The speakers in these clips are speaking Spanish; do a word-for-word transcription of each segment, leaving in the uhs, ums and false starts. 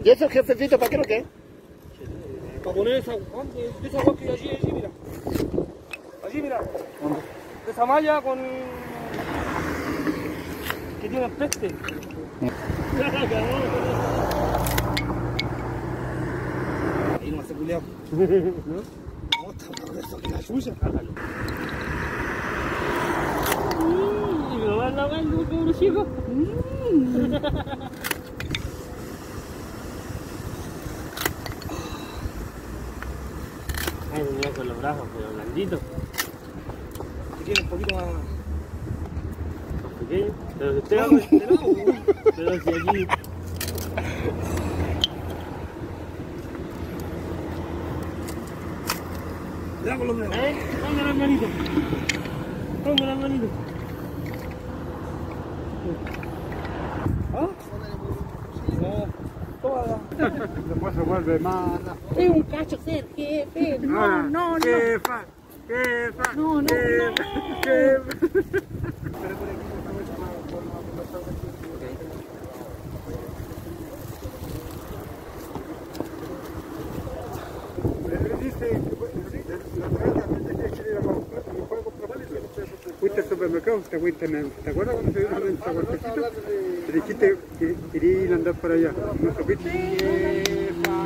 ¿Y eso, jefecito, para qué lo que es? Para poner esa, esa agua que hay allí, allí, mira. Allí, mira. ¿Dónde? Esa malla con... que tiene peste. Ahí no hace culiao. ¿No? No, está por eso que la suya. Y me va a lavar el cabro chico. Ay, venía con los brazos, pero blanditos. Si quiere un poquito más... Más pequeños. Pero si usted va con este lado, pero si aquí... Ya con los dedos. ¿Eh? Ponga las manitos. Ponga las manitos. ¿Ah? No. Toda. Después se vuelve más... Es un cacho ser jefe. No, no, no. Jefa, jefa, No, no, jefa, no. jefa. Fuiste al supermercado, te cuentan, ¿te acuerdas cuando se dio una venta golpecito? Te dijiste que querías ir a andar para allá, ¿no supiste? Jefa.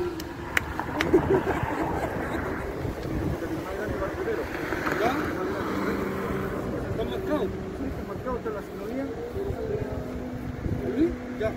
¿Ya? ¿Están marcados? Sí, están marcados, está la sinonía. ¿Sí? Ya.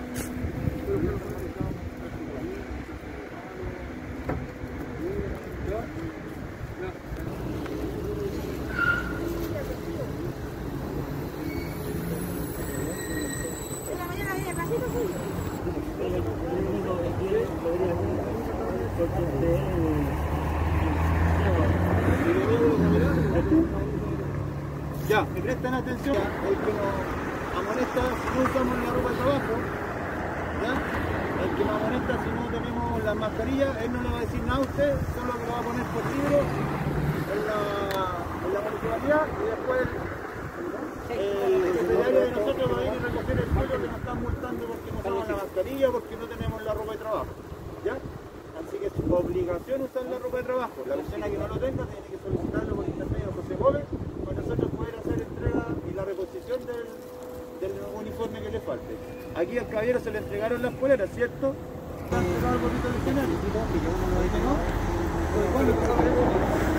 Ya, me prestan atención, el que nos amonesta si no usamos la ropa de trabajo, ¿ya? El que nos amonesta si no tenemos las mascarillas, él no le va a decir nada a usted, solo que lo va a poner por libro en la, en la municipalidad y después el secretario de nosotros va a ir a recoger el sueldo que nos están multando porque no usamos la mascarilla, porque no tenemos la ropa de trabajo, ¿ya? Así que es su obligación usar la ropa de trabajo. La persona que no lo tenga tiene que solicitarlo por intermedio de José Gómez para nosotros poder hacer entrega y la reposición del, del uniforme que le falte. Aquí al caballero se le entregaron las poleras, ¿cierto? ¿Le han entregado el bonito de general? ¿Y no? ¿Cuándo empezó a